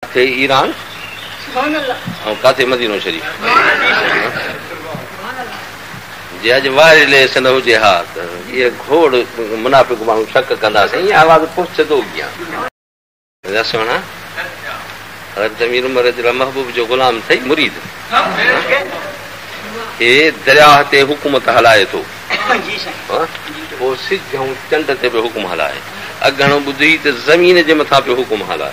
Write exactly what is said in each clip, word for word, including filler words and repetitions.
किथे ईरान ऐं किथे मदीनो शरीफ़ जे अॼु वायरलेस न हुजे हा त इहे घोड़ मुनाफ़िक माण्हू शक कंदासीं ईअं आवाज़ पहुचंदो कीअं सुहिणा ज़मीर उमर रज़ियल्लाहु महबूब जो ग़ुलाम अथई मुरीद हे दरिया ते हुकूमत हलाए थो पोइ सिज ऐं चंड ते बि हुकुम हलाए अगणो ॿुधी त ज़मीन जे मथां पियो हुकुम हलाए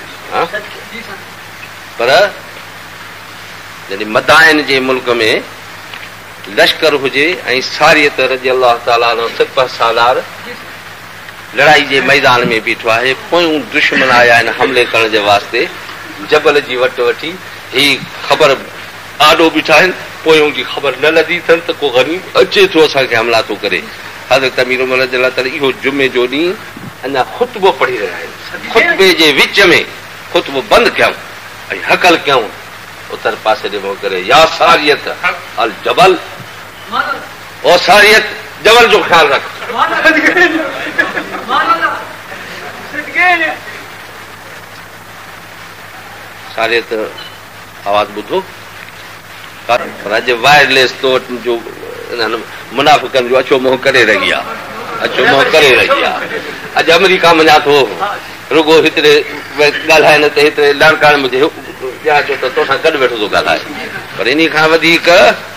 पर जॾहिं मदाइन जे मुल्क में लश्कर हुजे ऐं सारियत रज़ियल्लाहु ताला अन्हु सिपह सालार लड़ाई जे मैदान में बीठो आहे पोयूं दुश्मन आया आहिनि हमले करण जे वास्ते जबल जी वटि वठी ही ख़बर आॾो बीठा आहिनि पोयों जी ख़बर न लधी अथनि त को गरीब अचे थो असांखे हमला थो करे हज़रत अमीर उमर रज़ियल्लाहु ताला इहो जुमे जो ॾींहुं अञा ख़ुतबो पढ़ी रहिया आहिनि ख़ुतबे जे विच में ख़ुतबो बंदि कयूं ऐं हकल कयूं उतर पासे ॾे मुंहुं करे या सारियत अल जबल ओ सारियत जबल जो ख़्यालु रख सारियत आवाज़ ॿुधो पर अॼु वायरलेस तो जो मुनाफ़िकनि जो अछो मोह करे रही आहे अछो मोह करे रही आहे अॼु अमेरिका मञा थो रुगो हिकिड़े ॻाल्हाए न त हिकिड़े लड़काणे मुंहिंजे ॿिया चो त तोसां गॾु वेठो थो ॻाल्हाए पर इन खां वधीक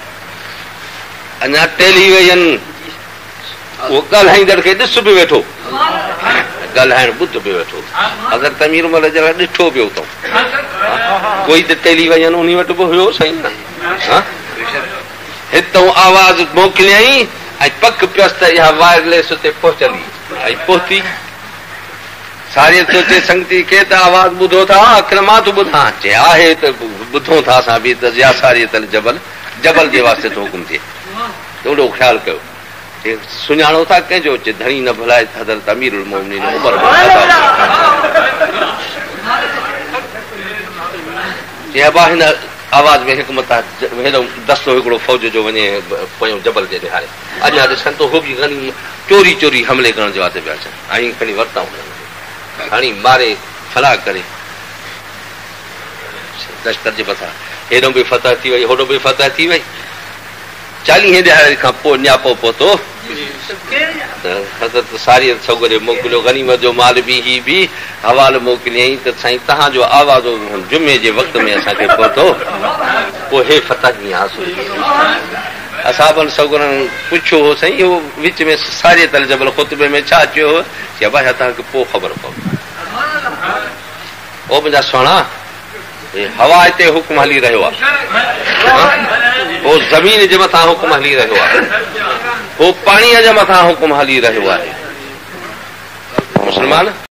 अञा टेलीविजन उहो ॻाल्हाईंदड़ खे ॾिस बि वेठो ॻाल्हाइण ॿुध बि वेठो अगरि तमीर उमर रज़ियल्लाहु ॾिठो पियो अथऊं कोई त टेलीविजन उन वटि बि हुयो साईं न हितां आवाज़ मोकिलियई ऐं पक पियसि त इहा वायरलेस ते पहुचंदी ऐं पहुती सारियत सोचे संगती खे त आवाज़ ॿुधो था आख़िर मां थो ॿुधां चए आहे त ॿुधूं था असां बि त या सारियत जबल जबल जे वास्ते थो हुकुम थिए थोरो ख़्यालु कयो सुञाणो था कंहिंजो अचे धणी न भुलाए हज़रत अमीरुल मोमिनीन उमर हिन आवाज़ में हिकु मथां हेॾो दस्तो हिकिड़ो फ़ौज जो वञे पोयों जबल जे ॾिहारे अञा ॾिसनि त हो बि घणी चोरी चोरी हमले करण जे वास्ते पिया अचनि ऐं खणी वरिता खणी मारे फलाह करे लश्कर जे मथां हेॾो बि फतह थी वई होॾो बि फतह थी वई चालीह ॾिहाड़े खां पोइ न्यापो पहुतो हज़रत सारियत छोकिरे मोकिलियो गनीमत जो माल बि ही बि हवालो मोकिलियईं त साईं तव्हांजो आवाज़ो जुमे जे वक़्त में असांखे पहुतो पोइ हे फतह कीअं हासिल असाबनि छोकिरनि पुछियो हो साईं इहो विच में सारियत जबल ख़ुतबे में छा चयो हो चयो भाई तव्हांखे पोइ ख़बर पवंदी ओ मुंहिंजा सुहिणा हवा हिते हुकुम हली रहियो आहे पोइ ज़मीन जे मथां हुकुम हली रहियो आहे पोइ पाणीअ जे मथां हुकुम हली रहियो आहे मुस्लमान